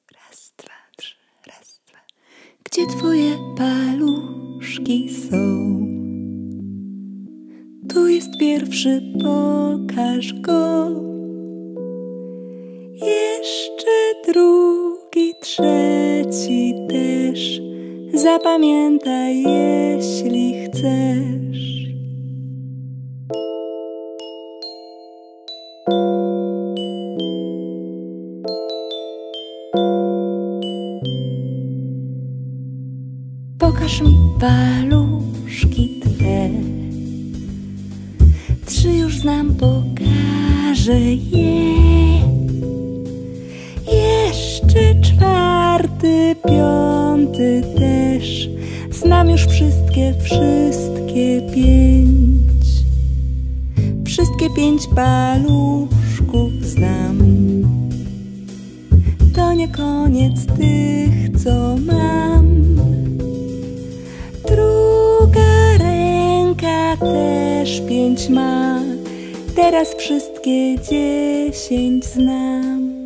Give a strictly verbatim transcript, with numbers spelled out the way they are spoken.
Raz, dwa, trzy, raz, dwa. Gdzie twoje paluszki są? Tu jest pierwszy, pokaż go. Jeszcze drugi, trzeci też. Zapamiętaj, jeśli chcesz. Pokaż mi paluszki twe. Trzy już znam, pokażę je. Jeszcze czwarty, piąty też. Znam już wszystkie, wszystkie pięć. Wszystkie pięć paluszków znam. To nie koniec tych, co mam. Druga ręka też pięć ma. Teraz wszystkie dziesięć znam.